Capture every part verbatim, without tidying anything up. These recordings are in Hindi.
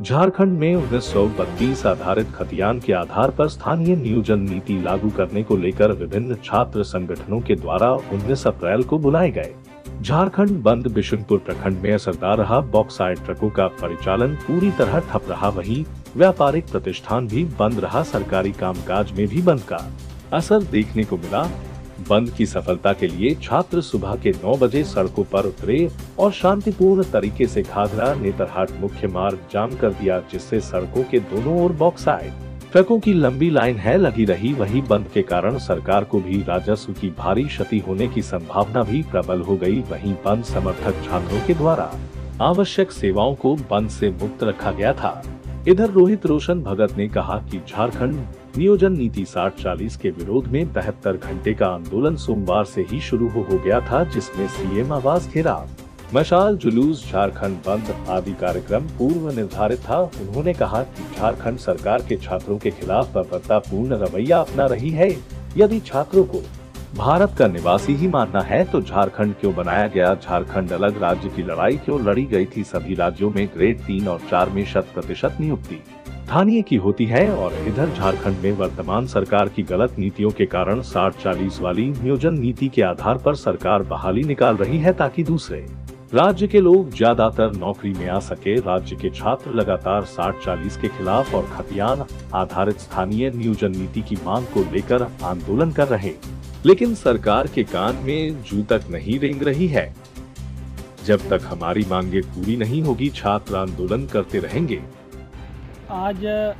झारखंड में उन्नीस सौ बत्तीस आधारित खतियान के आधार पर स्थानीय नियोजन नीति लागू करने को लेकर विभिन्न छात्र संगठनों के द्वारा उन्नीस अप्रैल को बुलाए गए झारखंड बंद। बिशुनपुर प्रखंड में असरदार रहा। बॉक्साइट ट्रकों का परिचालन पूरी तरह ठप रहा, वहीं व्यापारिक प्रतिष्ठान भी बंद रहा। सरकारी कामकाज में भी बंद का असर देखने को मिला। बंद की सफलता के लिए छात्र सुबह के नौ बजे सड़कों पर उतरे और शांतिपूर्ण तरीके से घाघरा नेतरहाट मुख्य मार्ग जाम कर दिया, जिससे सड़कों के दोनों ओर बॉक्साइट ट्रकों की लंबी लाइन है लगी रही। वहीं बंद के कारण सरकार को भी राजस्व की भारी क्षति होने की संभावना भी प्रबल हो गई। वहीं बंद समर्थक छात्रों के द्वारा आवश्यक सेवाओं को बंद से मुक्त रखा गया था। इधर रोहित रोशन भगत ने कहा कि झारखंड नियोजन नीति साठ चालीस के विरोध में बहत्तर घंटे का आंदोलन सोमवार से ही शुरू हो गया था, जिसमें सीएम आवास घेराव, मशाल जुलूस, झारखंड बंद आदि कार्यक्रम पूर्व निर्धारित था। उन्होंने कहा कि झारखंड सरकार के छात्रों के खिलाफ बर्बरतापूर्ण रवैया अपना रही है। यदि छात्रों को भारत का निवासी ही मानना है तो झारखंड क्यों बनाया गया? झारखंड अलग राज्य की लड़ाई क्यों लड़ी गई थी? सभी राज्यों में ग्रेड तीन और चार में शत प्रतिशत नियुक्ति स्थानीय की होती है और इधर झारखंड में वर्तमान सरकार की गलत नीतियों के कारण साठ चालीस वाली नियोजन नीति के आधार पर सरकार बहाली निकाल रही है, ताकि दूसरे राज्य के लोग ज्यादातर नौकरी में आ सके। राज्य के छात्र लगातार साठ चालीस के खिलाफ और खतियान आधारित स्थानीय नियोजन नीति की मांग को लेकर आंदोलन कर रहे, लेकिन सरकार के कान में जू तक नहीं रेंग रही है। जब तक हमारी मांगे पूरी नहीं होगी, छात्र आंदोलन करते रहेंगे। आज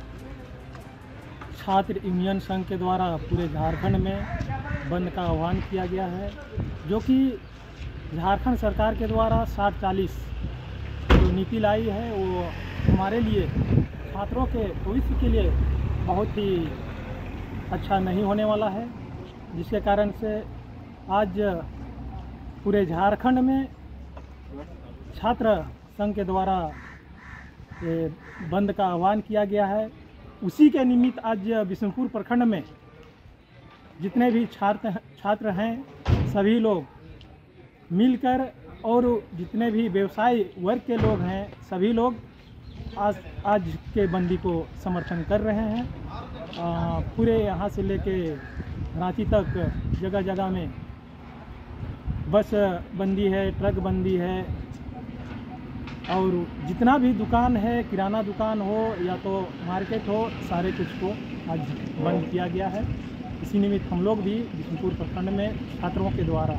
छात्र यूनियन संघ के द्वारा पूरे झारखंड में बंद का आह्वान किया गया है, जो कि झारखंड सरकार के द्वारा साठ चालीस जो नीति लाई है वो हमारे लिए छात्रों के भविष्य के लिए बहुत ही अच्छा नहीं होने वाला है, जिसके कारण से आज पूरे झारखंड में छात्र संघ के द्वारा बंद का आह्वान किया गया है। उसी के निमित्त आज बिशुनपुर प्रखंड में जितने भी छात्र छात्र हैं सभी लोग मिलकर और जितने भी व्यवसाय वर्ग के लोग हैं सभी लोग आज आज के बंदी को समर्थन कर रहे हैं। आ, पूरे यहाँ से लेके रांची तक जगह जगह में बस बंदी है, ट्रक बंदी है और जितना भी दुकान है, किराना दुकान हो या तो मार्केट हो, सारे कुछ को आज बंद किया गया है। इसी निमित्त हम लोग भी बिशुनपुर प्रखंड में छात्रों के द्वारा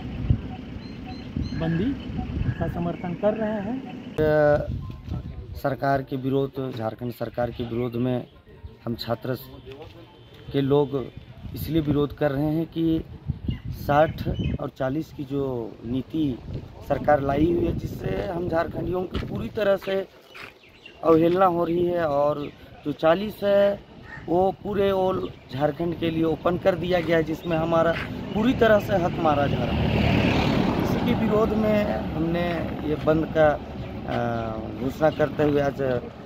बंदी का समर्थन कर रहे हैं। सरकार के विरोध, झारखंड सरकार के विरोध में हम छात्र के लोग इसलिए विरोध कर रहे हैं कि साठ और चालीस की जो नीति सरकार लाई हुई है, जिससे हम झारखंडियों की पूरी तरह से अवहेलना हो रही है, और जो चालीस है वो पूरे ऑल झारखंड के लिए ओपन कर दिया गया है, जिसमें हमारा पूरी तरह से हक मारा जा रहा है। इसके विरोध में हमने ये बंद का घोषणा करते हुए आज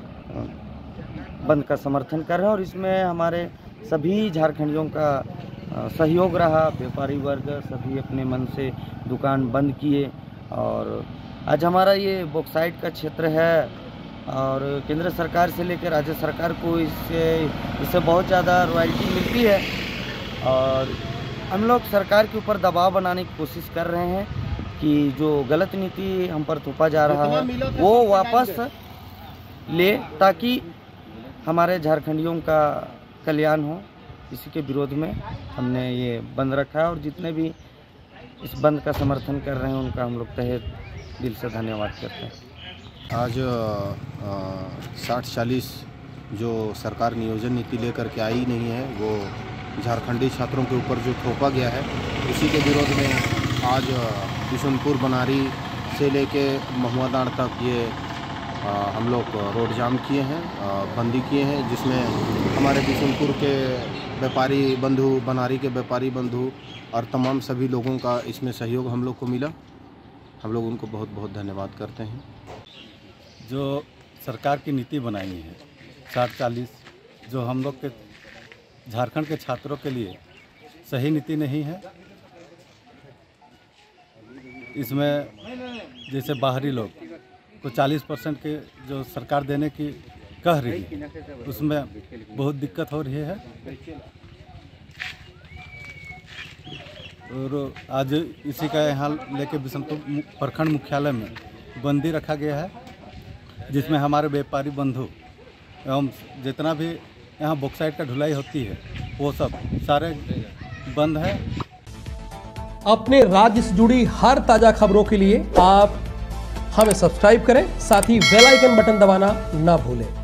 बंद का समर्थन कर रहे हैं, और इसमें हमारे सभी झारखंडियों का सहयोग रहा। व्यापारी वर्ग सभी अपने मन से दुकान बंद किए, और आज हमारा ये बॉक्साइट का क्षेत्र है और केंद्र सरकार से लेकर राज्य सरकार को इससे इससे बहुत ज़्यादा रॉयल्टी मिलती है, और हम लोग सरकार के ऊपर दबाव बनाने की कोशिश कर रहे हैं कि जो गलत नीति हम पर थोपा जा रहा है वो वापस ले, ताकि हमारे झारखंडियों का कल्याण हो। इसी के विरोध में हमने ये बंद रखा है, और जितने भी इस बंद का समर्थन कर रहे हैं उनका हम लोग तहे दिल से धन्यवाद करते हैं। आज साठ चालीस जो सरकार नियोजन नीति लेकर के आई नहीं है, वो झारखंडी छात्रों के ऊपर जो थोपा गया है, उसी के विरोध में आज बिशुनपुर बनारी से लेके महुआदाड़ तक ये आ, हम लोग रोड जाम किए हैं, बंदी किए हैं, जिसमें हमारे बिशुनपुर के व्यापारी बंधु, बनारी के व्यापारी बंधु और तमाम सभी लोगों का इसमें सहयोग हम लोग को मिला। हम लोग उनको बहुत बहुत धन्यवाद करते हैं। जो सरकार की नीति बनाई है साठ चालीस, जो हम लोग के झारखंड के छात्रों के लिए सही नीति नहीं है। इसमें जैसे बाहरी लोग तो चालीस परसेंट के जो सरकार देने की कह रही है उसमें बहुत दिक्कत हो रही है। और आज इसी का यहाँ लेके बिशनपुर प्रखंड मुख्यालय में बंदी रखा गया है, जिसमें हमारे व्यापारी बंधु एवं जितना भी यहाँ बॉक्साइट का ढुलाई होती है वो सब सारे बंद है। अपने राज्य से जुड़ी हर ताजा खबरों के लिए आप हमें सब्सक्राइब करें, साथ ही बेल आइकन बटन दबाना ना भूलें।